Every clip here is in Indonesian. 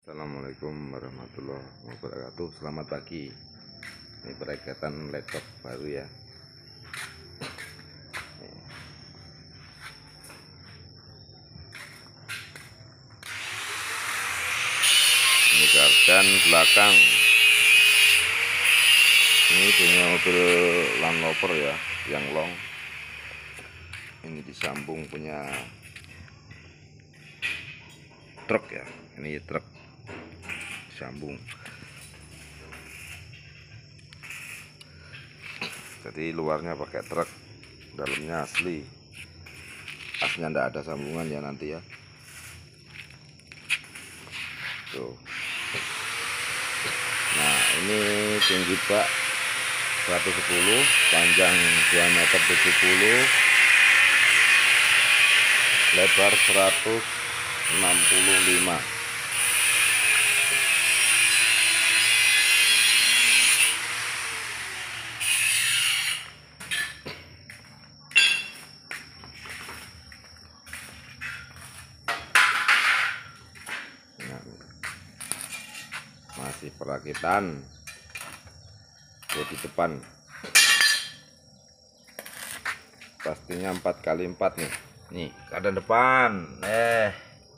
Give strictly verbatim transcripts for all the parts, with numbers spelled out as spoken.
Assalamualaikum warahmatullahi wabarakatuh. Selamat pagi. Ini perakatan laptop baru ya. Ini gardan belakang. Ini punya mobil Land Rover ya, yang long. Ini disambung punya truk ya. Ini truk sambung, jadi luarnya pakai truk, dalamnya asli. Aslinya ndak ada sambungan ya nanti ya. Tuh. Nah, ini tinggi bak seratus sepuluh, panjang dua meter tujuh puluh, lebar seratus enam puluh lima. Masih perakitan di depan, pastinya empat kali empat nih. Nih keadaan depan, eh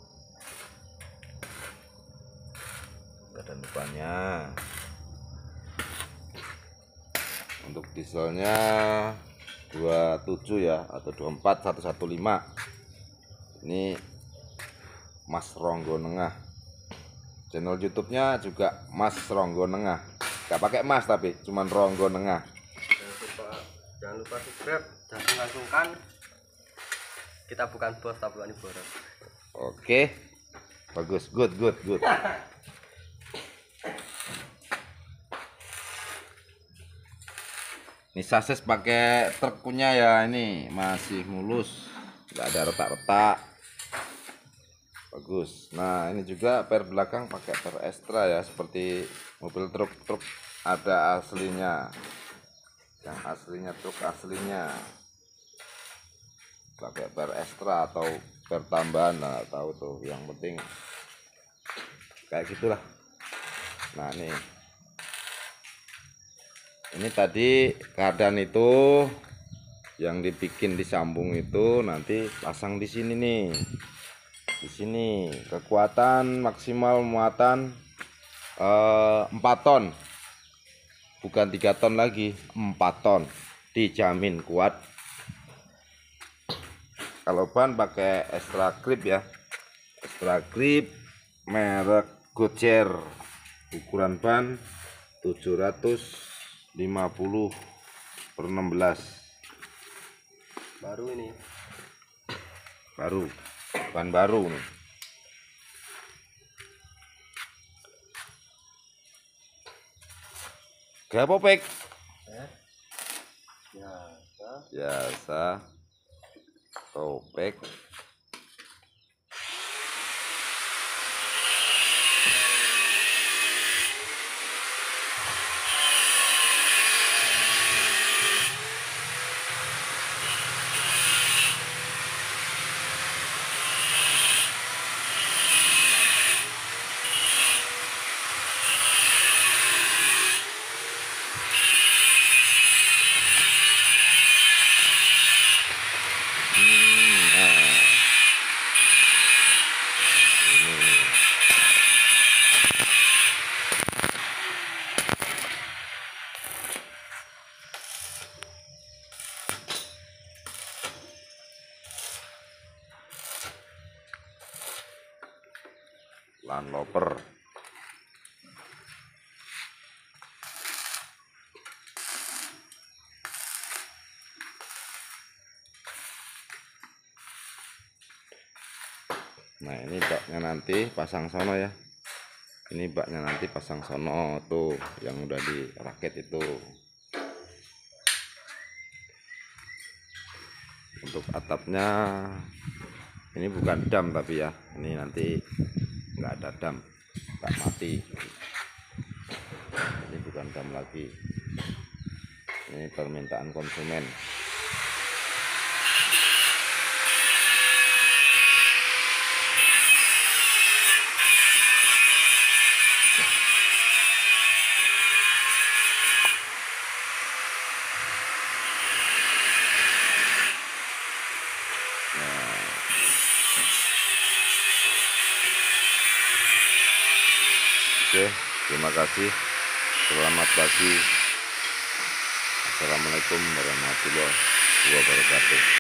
keadaan depannya. Untuk dieselnya dua puluh tujuh ya, atau dua puluh empat seratus lima belas. Ini Mas Ronggo Nengah. Channel YouTube-nya juga Mas Ronggo Nengah. Gak pakai Mas tapi cuman Ronggo Nengah. Jangan lupa, jangan lupa subscribe dan langsungkan. Kita bukan bos tapi bukan boros. Oke, bagus, good, good, good. Ini sasis pakai truk punya ya, ini masih mulus, nggak ada retak-retak. Bagus. Nah, ini juga per belakang pakai per extra ya, seperti mobil truk-truk ada aslinya. Yang aslinya truk aslinya. Pakai per extra atau per tambahan, nah tahu tuh, yang penting kayak gitulah. Nah, nih. Ini tadi keadaan itu yang dibikin disambung itu nanti pasang di sini nih. Di sini kekuatan maksimal muatan eh, empat ton, bukan tiga ton lagi, empat ton, dijamin kuat. Kalau ban pakai extra grip ya, extra grip merek Goodyear, ukuran ban tujuh ratus lima puluh per enam belas. Baru ini. Baru. Ban baru nih. Gak popek. Eh? Biasa. Biasa. Topek. Land Rover. Nah, ini baknya nanti pasang sono ya. Ini baknya nanti pasang sono tuh, yang udah dirakit itu. Untuk atapnya ini bukan dam tapi ya, ini nanti nggak ada dam, nggak mati. Ini bukan dam lagi, ini permintaan konsumen. Oke, terima kasih. Selamat pagi. Assalamualaikum warahmatullahi wabarakatuh.